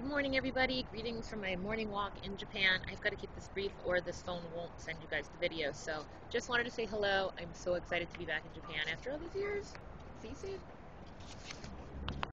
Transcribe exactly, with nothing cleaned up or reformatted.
morning, everybody. Greetings from my morning walk in Japan. I've got to keep this brief or this phone won't send you guys the video. So just wanted to say hello. I'm so excited to be back in Japan after all these years. See you soon.